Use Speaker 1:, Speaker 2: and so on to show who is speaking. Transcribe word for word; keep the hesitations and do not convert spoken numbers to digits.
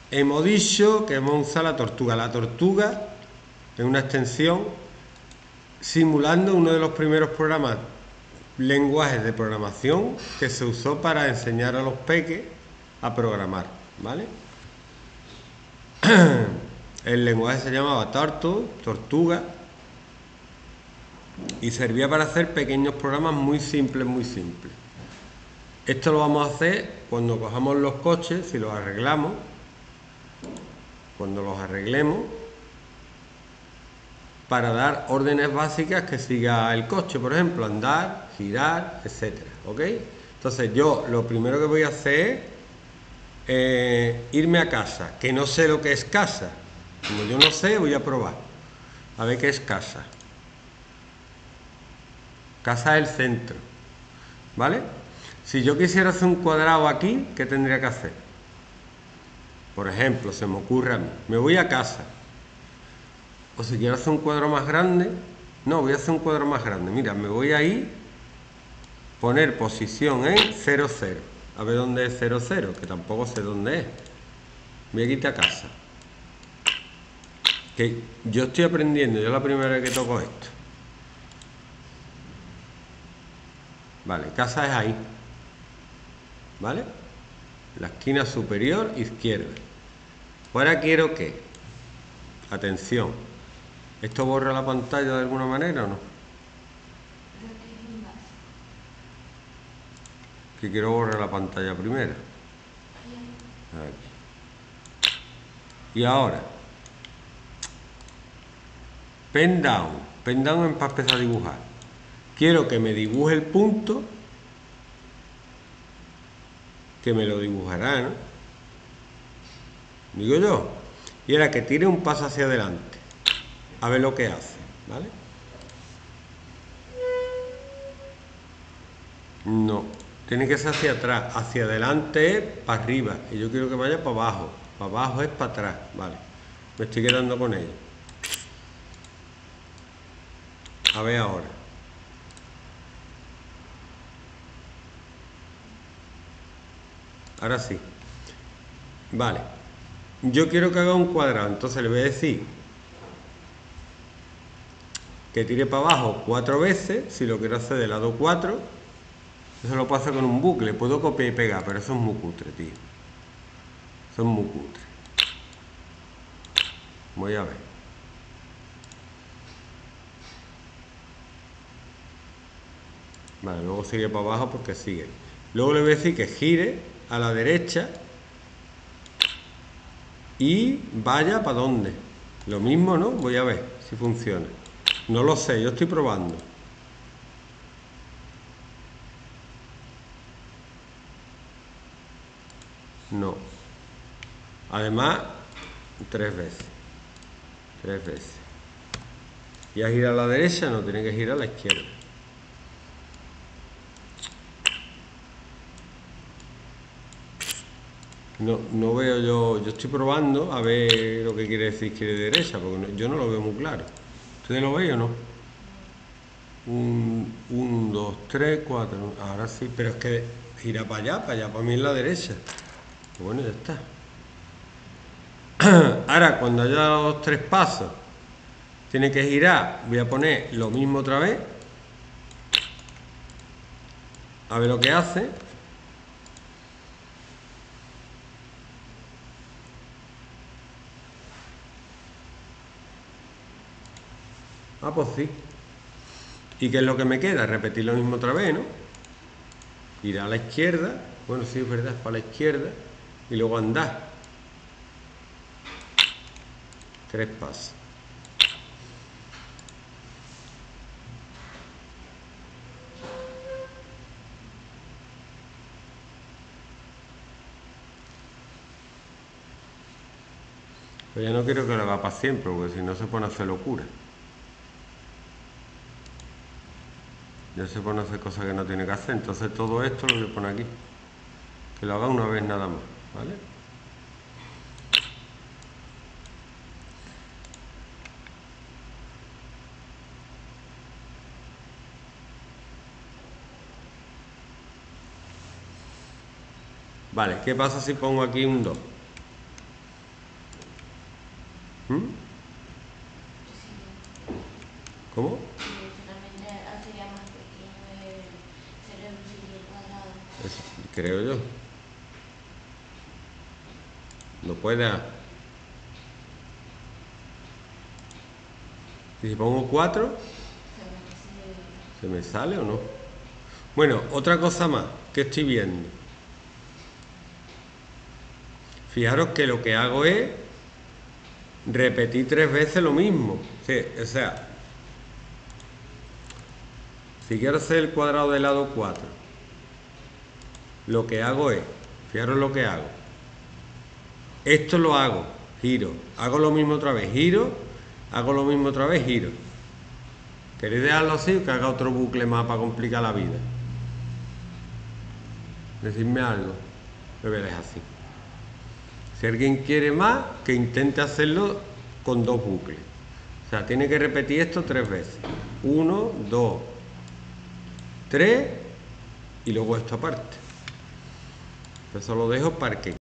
Speaker 1: hemos dicho que vamos a usar la tortuga. La tortuga es una extensión simulando uno de los primeros programas, lenguajes de programación que se usó para enseñar a los peques a programar, ¿vale? El lenguaje se llamaba Turtle, tortuga, y servía para hacer pequeños programas muy simples, muy simples. Esto lo vamos a hacer cuando cojamos los coches, si los arreglamos, cuando los arreglemos, para dar órdenes básicas que siga el coche, por ejemplo, andar, girar, etcétera, ¿ok? Entonces yo lo primero que voy a hacer es eh, irme a casa, que no sé lo que es casa. Como yo no sé, voy a probar a ver qué es casa. Casa es el centro, ¿vale? Si yo quisiera hacer un cuadrado aquí, ¿qué tendría que hacer? Por ejemplo, se me ocurre a mí, me voy a casa. O si quiero hacer un cuadro más grande, no, voy a hacer un cuadro más grande. Mira, me voy a ir, poner posición en cero, cero. A ver dónde es cero, cero, que tampoco sé dónde es. Voy a quitar casa. Que yo estoy aprendiendo, yo es la primera vez que toco esto. Vale, casa es ahí. ¿Vale? La esquina superior izquierda. Ahora quiero que, atención, ¿esto borra la pantalla de alguna manera o no? Que quiero borrar la pantalla primero. Aquí. Y ahora, pen down. Pen down es para empezar a dibujar. Quiero que me dibuje el punto, que me lo dibujará, ¿no? Digo yo. Y ahora que tire un paso hacia adelante. A ver lo que hace, ¿vale? No, tiene que ser hacia atrás. Hacia adelante es para arriba. Y yo quiero que vaya para abajo. Para abajo es para atrás, ¿vale? Me estoy quedando con ello. A ver ahora. Ahora sí. Vale. Yo quiero que haga un cuadrado. Entonces le voy a decir que tire para abajo cuatro veces. Si lo quiero hacer de lado cuatro. Eso lo puedo hacer con un bucle. Puedo copiar y pegar, pero eso es muy cutre, tío. Eso es muy cutre. Voy a ver. Vale, luego sigue para abajo porque sigue. Luego le voy a decir que gire a la derecha y vaya para dónde. Lo mismo, ¿no? Voy a ver si funciona. No lo sé, yo estoy probando. No. Además, tres veces. Tres veces. Y a girar a la derecha, no, tiene que girar a la izquierda. No, no veo yo, yo estoy probando a ver lo que quiere decir izquierda y derecha, porque no, yo no lo veo muy claro. ¿Ustedes lo veis o no? Un, un, dos, tres, cuatro. Ahora sí, pero es que gira para allá, para allá, para mí en la derecha. Pues bueno, ya está. Ahora, cuando haya dado los tres pasos, tiene que girar. Voy a poner lo mismo otra vez. A ver lo que hace. Ah, pues sí. ¿Y qué es lo que me queda? Repetir lo mismo otra vez, ¿no? Ir a la izquierda. Bueno, sí, es verdad, es para la izquierda. Y luego andar. Tres pasos. Pues ya no quiero que lo haga para siempre, porque si no se pone a hacer locura. Ya se pone a hacer cosas que no tiene que hacer. Entonces todo esto lo voy a poner aquí. Que lo haga una vez nada más, ¿vale? Vale, ¿qué pasa si pongo aquí un dos? ¿Mm? ¿Cómo?
Speaker 2: Sería más pequeño, se reduciría el cuadrado.
Speaker 1: Eso, creo yo. No puede. ¿Y si pongo cuatro? ¿Se me sale o no? Bueno, otra cosa más que estoy viendo. Fijaros que lo que hago es repetir tres veces lo mismo. Sí, o sea, si quiero hacer el cuadrado del lado cuatro, lo que hago es, fijaros lo que hago. Esto lo hago, giro. Hago lo mismo otra vez, giro. Hago lo mismo otra vez, giro. ¿Queréis dejarlo así o que haga otro bucle más para complicar la vida? Decidme algo. Lo voy a dejar así. Si alguien quiere más, que intente hacerlo con dos bucles. O sea, tiene que repetir esto tres veces. Uno, dos, tres y luego esto aparte. Eso lo dejo para que